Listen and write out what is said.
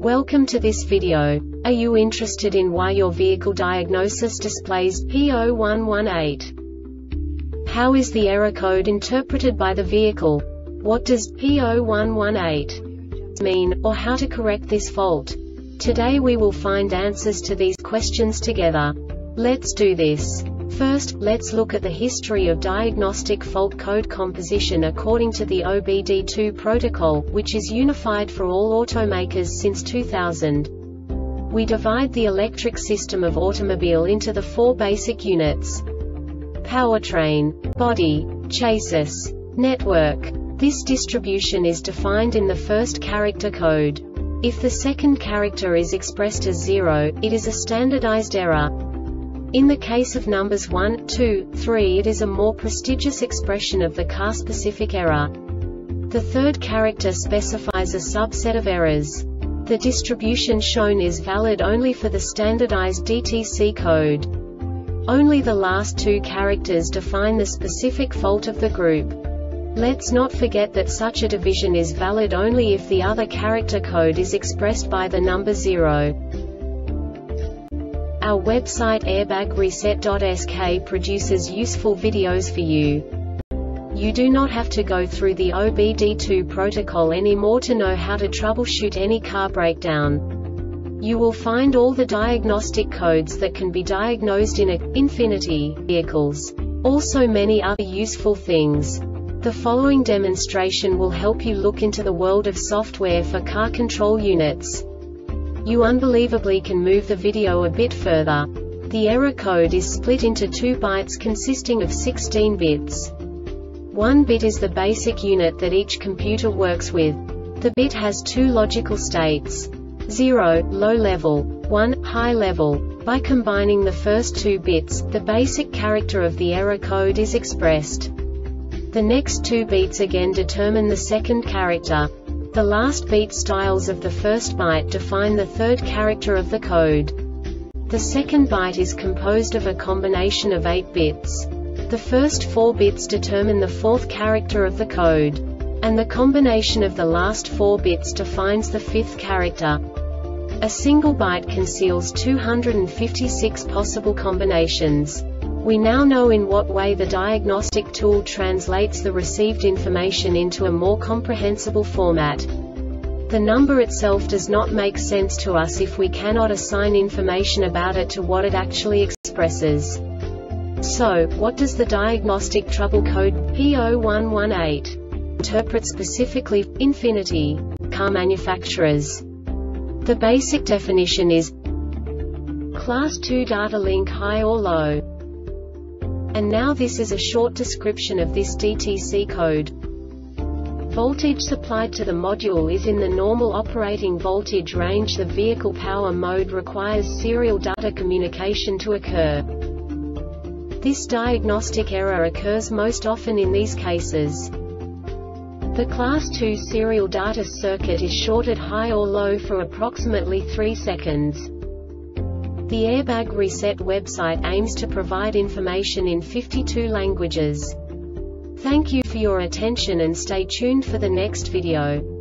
Welcome to this video. Are you interested in why your vehicle diagnosis displays P0118? How is the error code interpreted by the vehicle? What does P0118 mean, or how to correct this fault? Today we will find answers to these questions together. Let's do this. First, let's look at the history of diagnostic fault code composition according to the OBD2 protocol, which is unified for all automakers since 2000. We divide the electric system of automobile into the four basic units: powertrain, body, chassis, network. This distribution is defined in the first character code. If the second character is expressed as 0, it is a standardized error. In the case of numbers 1, 2, 3, it is a more prestigious expression of the car-specific error. The third character specifies a subset of errors. The distribution shown is valid only for the standardized DTC code. Only the last two characters define the specific fault of the group. Let's not forget that such a division is valid only if the other character code is expressed by the number 0. Our website airbagreset.sk produces useful videos for you. You do not have to go through the OBD2 protocol anymore to know how to troubleshoot any car breakdown. You will find all the diagnostic codes that can be diagnosed in Infiniti vehicles. Also many other useful things. The following demonstration will help you look into the world of software for car control units. You unbelievably can move the video a bit further. The error code is split into 2 bytes consisting of 16 bits. 1 bit is the basic unit that each computer works with. The bit has 2 logical states: 0, low level, 1, high level. By combining the first 2 bits, the basic character of the error code is expressed. The next 2 beats again determine the second character. The last beat styles of the first byte define the third character of the code. The second byte is composed of a combination of 8 bits. The first 4 bits determine the fourth character of the code. And the combination of the last 4 bits defines the fifth character. A single byte conceals 256 possible combinations. We now know in what way the diagnostic tool translates the received information into a more comprehensible format. The number itself does not make sense to us if we cannot assign information about it to what it actually expresses. So, what does the diagnostic trouble code P0118 interpret specifically for Infiniti car manufacturers? The basic definition is Class 2 data link high or low. And now this is a short description of this DTC code. Voltage supplied to the module is in the normal operating voltage range. The vehicle power mode requires serial data communication to occur. This diagnostic error occurs most often in these cases. The Class 2 serial data circuit is shorted high or low for approximately 3 seconds. The Airbag Reset website aims to provide information in 52 languages. Thank you for your attention and stay tuned for the next video.